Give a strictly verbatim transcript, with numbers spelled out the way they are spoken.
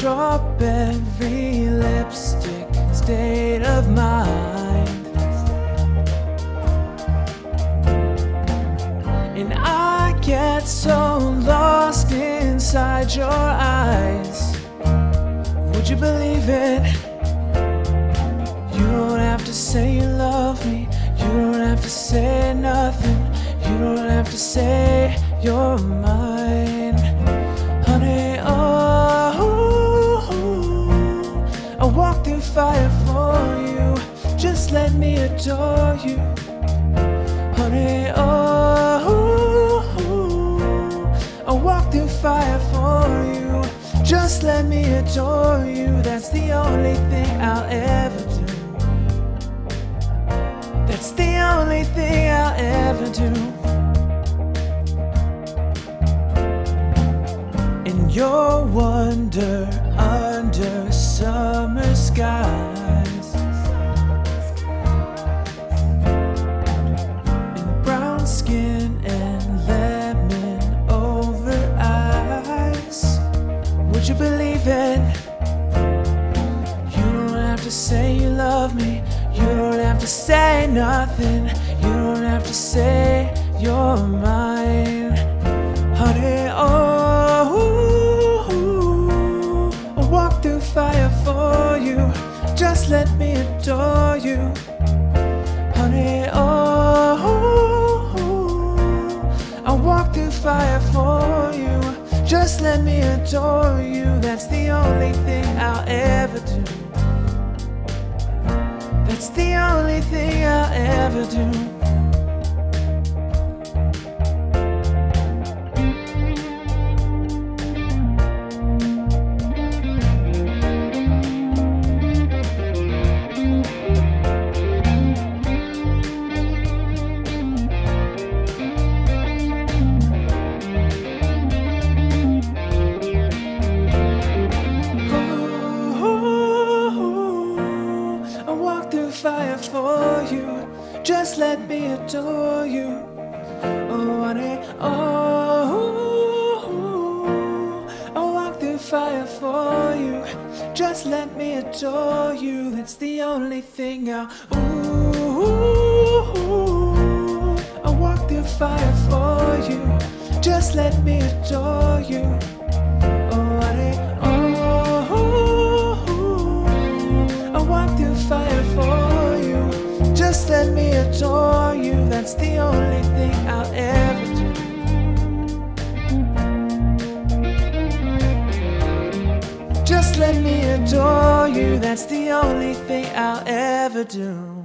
strawberry lipstick state of mind, and I get so lost inside your eyes. Would you believe it? You don't have to say you love me, you don't have to say nothing, you don't have to say you're mine, honey. Oh, I walk through fire for you, just let me adore you, honey. Oh, I walk through fire for you, just let me adore you. That's the only thing I'll ever do. That's the only thing I'll ever do. In your wonder under summer skies, in brown skin and lemon over eyes. Would you believe it? You don't have to say you love me, you don't have to say nothing, you don't have to say you're mine, honey. Oh, I walk through fire for you, just let me adore you, honey. Oh, I walk through fire for you, just let me adore you. That's the only thing I'll ever do. That's the only thing I'll ever do. Fire for you, just let me adore you, oh honey. Oh, I walk through fire for you, just let me adore you. That's the only thing I'll. Ooh, I walk through fire for you, just let me adore you, oh honey. Oh, I walk through fire for you, just let me adore you. That's the only thing I'll ever do. Just let me adore you. That's the only thing I'll ever do.